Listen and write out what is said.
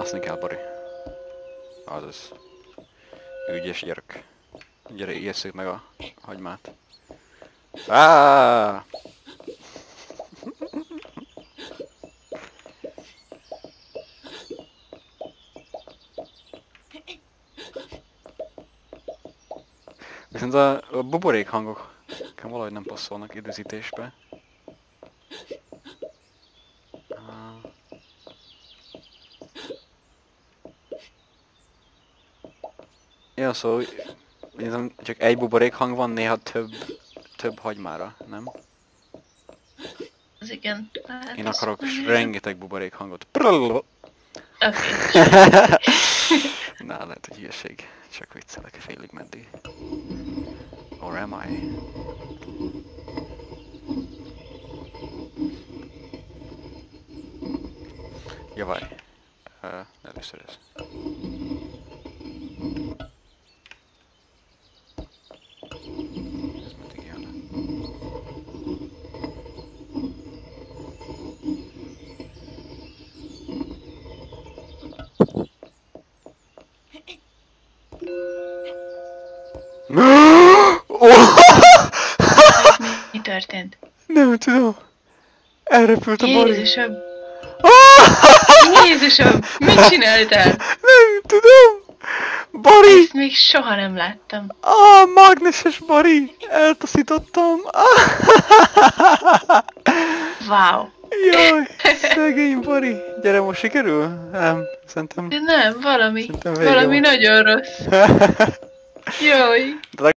Mászni kell, Bari. Azaz. Ügyes gyerek. Gyere, ijesszük meg a hagymát. Áááá! Viszont a buborék hangok valahogy nem passzolnak időzítésbe. Ja, szóval csak egy buborék hang van, néha több hagymára, nem? Az igen. Hát Én akarok az rengeteg buborék hangot. Oké. Na, lehet, hogy hülyeség. Csak viccelek félig meddig. Or am I? Javaj. Először ez. Ez meddig jön? Mi történt? Nem tudom. Elrepült a Bari. Jézusom! Jézusom! Mit csináltál? Nem tudom. Bari! Ezt még soha nem láttam. Mágneses Bari! Eltaszítottam! Wow! Jaj, szegény Bari! Gyere, most sikerül? Nem, szerintem... De nem, valami Szerintem vége valami van. nagyon rossz. Jaj!